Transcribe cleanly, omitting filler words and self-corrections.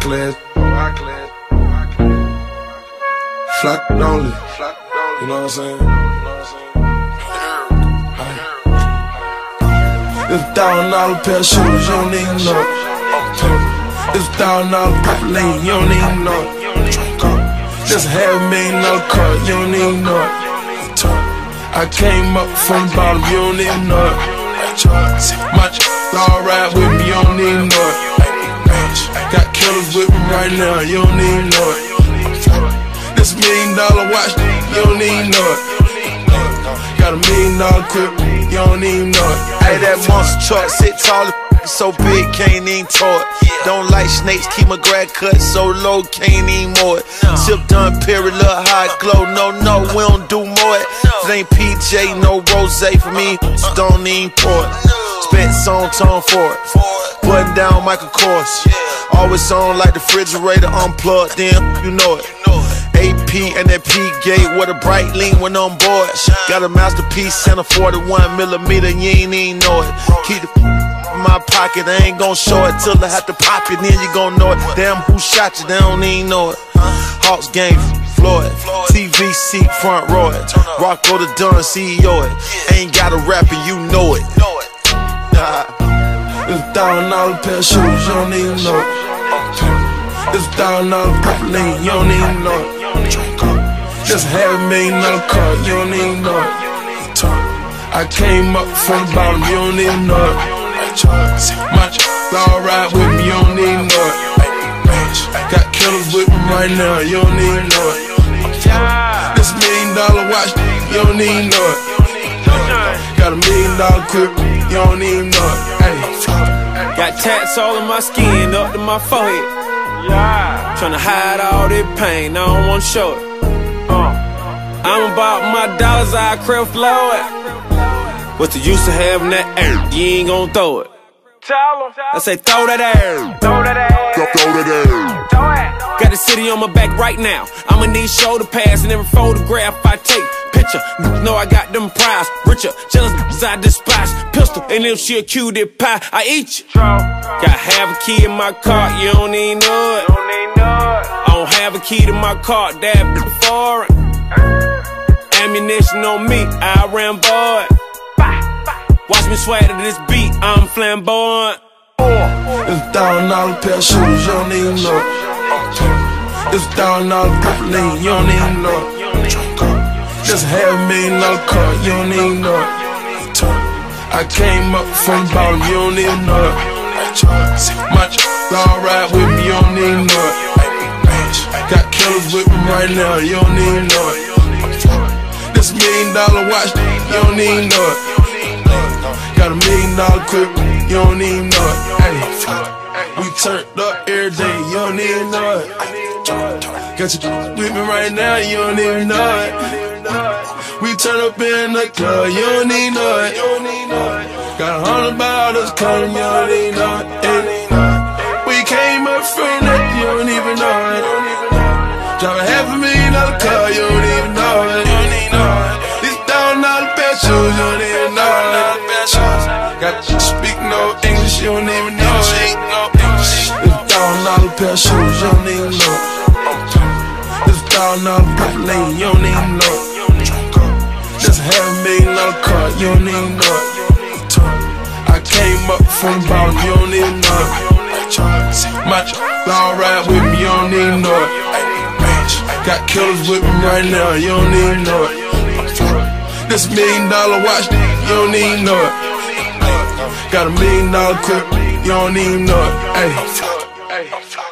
class. Fly only. You know what I'm saying? It's $1,000 pair of shoes, you don't even know it. It's $1,000 purple lane, you don't even know it. Just $500,000 car, you don't even know it. I came up from the bottom, you don't even know it. My all ride with me, you don't even know it. Got killers with me right now, you don't even know it. This $1 million watch, you don't even know it. Got $1 million clip, you don't even know it. Hey, that monster truck sit tall, so big, can't even tow it. Don't like snakes, keep my grad cut so low, can't even mow it. Sip done, period, look high glow. No, we don't do more it. If it ain't PJ, no rose for me, don't even pour it. Spent song tone for it. Button down Michael Kors. Always on like the refrigerator unplugged, then you know it. AP and that P-gate with a bright lean when on board. Got a masterpiece and a 41mm, you ain't even know it. Keep the in my pocket, I ain't gon' show it till I have to pop it, then you gon' know it. Damn, who shot you, they don't even know it. Hawks game, Floyd, TVC front row it. Rocko the Dunn, CEO it. Ain't got a rapper, you know it. It's $1,000 pair of shoes, you don't even know it. It's $1,000 purple lane, you don't even know it. Just $500,000 car, you don't even know it. I came up from the bottom, you don't even know it. My all ride with me, you don't even know it. Got killers with me right now, you don't even know it. This $1 million watch, you don't even know it. Got $1 million clip, you don't even know it. Got tats all in my skin, up to my forehead. Tryna hide all this pain, I don't wanna show it. I'm about my dollars, I crib flow it. What's the use of having that air? You ain't gon' throw it. I say throw that air. Throw that air. Got the city on my back right now. I'ma need shoulder pads in every photograph I take. Picture, know I got them prize. Richer, jealous, I despise. Pistol, and if she a cutie pie, I eat you. Got half a key in my car, you don't even know it. I don't have a key to my car, that foreign. Ammunition on me, I Rambo it. Watch me swag to this beat, I'm flamboyant. It's $1,000 pair of shoes, you don't even know it. It's $1,000 purple lane, you don't even know it. Just $500,000 car, you don't even know it. I came up from the bottom, you don't even know it. My all ride with me, you don't even know it. Got killers with me right now, you don't even know it. This $1 million watch, you don't even know it. Got $1 million clip, you don't even know it. We turned up every day, you don't even know it. Got you with me right now, you don't even know it. We turn up in the club, you don't even know it. Got 100 bottles coming, you don't even know it. We came up from that, you don't even know it. Drive a $500,000 car, you don't even know it. These $1,000 pair of shoes, you don't even know it. Got you speak no English, you don't even know it. It's $1,000 pair of shoes, you don't even know it. It's $1,000 purple lane, you don't even know it. Just $500,000 car, you don't even know it. I came up from the bottom, you don't even know it. My all ride with me, you don't even know it. Got killers with me right now, you don't even know it. This $1 million watch, you don't even know it. Got $1 million clip, you don't even know it.